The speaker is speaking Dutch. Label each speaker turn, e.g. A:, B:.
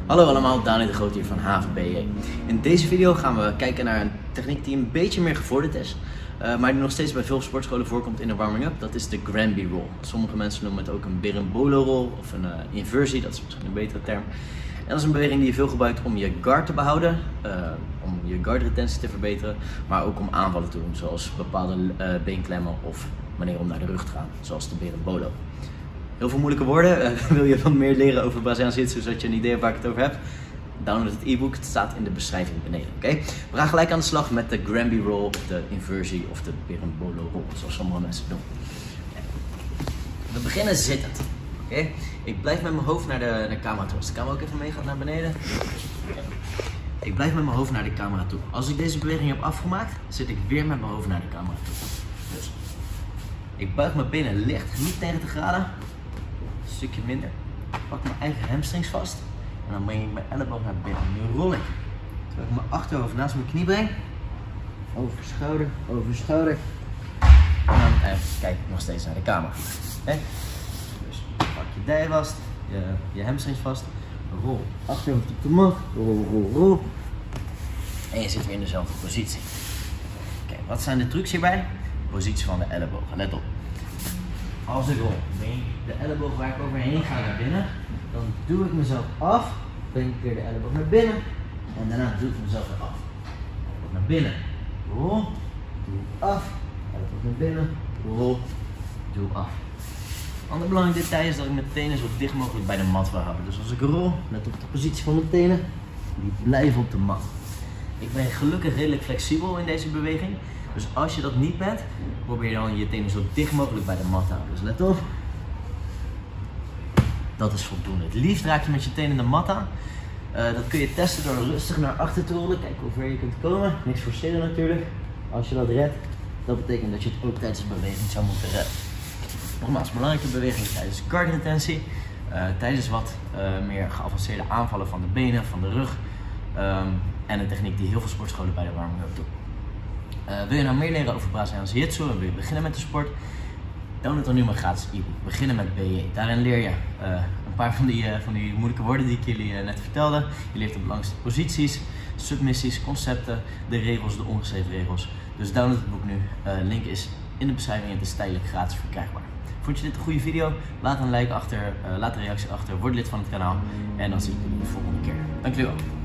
A: Hallo allemaal, Daniel de Groot hier van HVBJ. In deze video gaan we kijken naar een techniek die een beetje meer gevorderd is, maar die nog steeds bij veel sportscholen voorkomt in de warming-up. Dat is de Granby roll. Sommige mensen noemen het ook een berimbolo roll of een inversie, dat is misschien een betere term. En dat is een beweging die je veel gebruikt om je guard te behouden, om je guard retentie te verbeteren, maar ook om aanvallen te doen, zoals bepaalde beenklemmen of manieren om naar de rug te gaan, zoals de berimbolo. Heel veel moeilijke woorden. Wil je wat meer leren over Braziliaans Jiu-Jitsu, zodat je een idee hebt waar ik het over heb? Download het e-book, het staat in de beschrijving beneden. Oké? We gaan gelijk aan de slag met de Granby roll, of de inversie of de berimbolo roll, zoals sommige mensen het doen. We beginnen zittend. Oké? Ik blijf met mijn hoofd naar de camera toe. Als de camera ook even meegaat naar beneden. Ik blijf met mijn hoofd naar de camera toe. Als ik deze beweging heb afgemaakt, zit ik weer met mijn hoofd naar de camera toe. Dus ik buig mijn benen licht, niet 90 graden. Een stukje minder. Ik pak mijn eigen hamstrings vast. En dan breng ik mijn elleboog naar binnen. Nu rol ik. Terwijl ik mijn achterhoofd naast mijn knie breng. Over schouder, over schouder. En dan kijk ik nog steeds naar de camera. Okay? Dus pak je dij vast, je hamstrings vast. Rol achterhoofd op de mat. Rol, rol, rol. En je zit weer in dezelfde positie. Oké, wat zijn de trucs hierbij? Positie van de ellebogen. Let op. Als ik rol, breng ik de elleboog waar ik overheen ga naar binnen. Dan duw ik mezelf af, breng ik weer de elleboog naar binnen. En daarna duw ik mezelf weer af. Elleboog naar binnen, rol, duw af. Elleboog naar binnen, rol, duw af. Ander belangrijk detail is dat ik mijn tenen zo dicht mogelijk bij de mat wil houden. Dus als ik rol, let op de positie van mijn tenen, die blijven op de mat. Ik ben gelukkig redelijk flexibel in deze beweging. Dus als je dat niet bent, probeer dan je tenen zo dicht mogelijk bij de mat te houden. Dus let op. Dat is voldoende. Het liefst raak je met je tenen de mat aan. Dat kun je testen door rustig naar achter te rollen. Kijken hoe ver je kunt komen. Niks forceren natuurlijk. Als je dat redt, dat betekent dat je het ook tijdens de beweging zou moeten redden. Nogmaals, belangrijke beweging tijdens guard retentie. Tijdens wat meer geavanceerde aanvallen van de benen, van de rug. En een techniek die heel veel sportscholen bij de warming-up doen. Wil je nou meer leren over Braziliaans Jiu-Jitsu en wil je beginnen met de sport? Download dan nu mijn gratis e-book. Beginnen met BJ. Daarin leer je een paar van die moeilijke woorden die ik jullie net vertelde. Je leert de belangrijkste posities, submissies, concepten, de regels, de ongeschreven regels. Dus download het boek nu. Link is in de beschrijving en het is tijdelijk gratis verkrijgbaar. Vond je dit een goede video? Laat een like achter, laat een reactie achter, word lid van het kanaal en dan zie ik jullie de volgende keer. Dank jullie wel.